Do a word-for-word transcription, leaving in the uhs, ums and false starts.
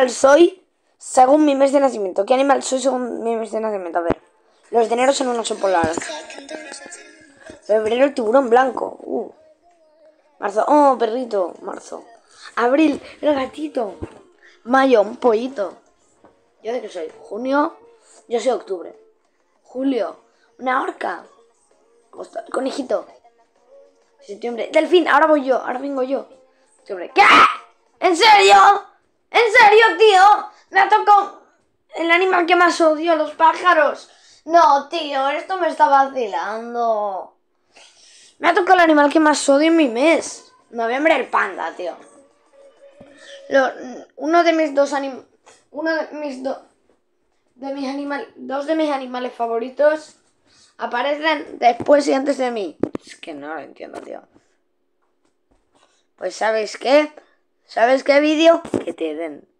soy según mi mes de nacimiento? ¿Qué animal soy según mi mes de nacimiento? A ver. Los de enero son un oso polar. Febrero, el tiburón blanco. Uh. Marzo, oh, perrito. Marzo. Abril, el gatito. Mayo, un pollito. ¿Yo de qué soy? Junio, yo soy octubre. Julio, una orca. Agosto, el conejito. Septiembre, delfín. Ahora voy yo, ahora vengo yo. Septiembre, ¿qué? ¿En serio? ¿En serio, tío? Me ha tocado el animal que más odio, los pájaros. No, tío, esto me está vacilando. Me ha tocado el animal que más odio en mi mes. Noviembre, el panda, tío. Lo, uno de mis dos anim, uno de mis dos de mis animales, dos de mis animales favoritos aparecen después y antes de mí. Es que no lo entiendo, tío. Pues ¿sabes qué? ¿Sabes qué vídeo? Que te den.